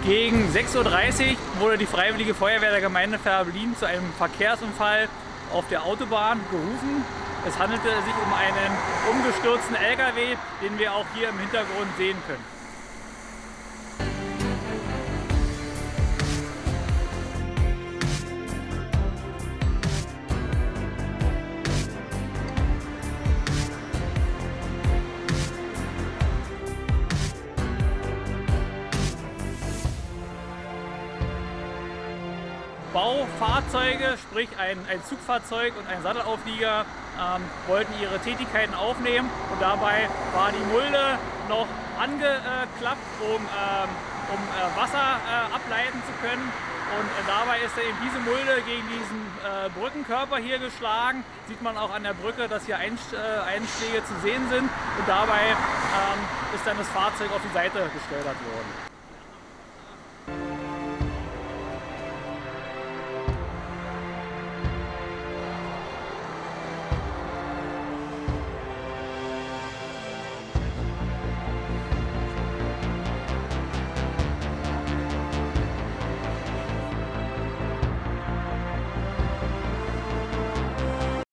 Gegen 6:30 Uhr wurde die Freiwillige Feuerwehr der Gemeinde Färber-Berlin zu einem Verkehrsunfall auf der Autobahn gerufen. Es handelte sich um einen umgestürzten LKW, den wir auch hier im Hintergrund sehen können. Baufahrzeuge, sprich ein Zugfahrzeug und ein Sattelauflieger, wollten ihre Tätigkeiten aufnehmen und dabei war die Mulde noch angeklappt, um Wasser ableiten zu können. Und dabei ist eben diese Mulde gegen diesen Brückenkörper hier geschlagen. Sieht man auch an der Brücke, dass hier Einschläge zu sehen sind. Und dabei ist dann das Fahrzeug auf die Seite gesteuert worden.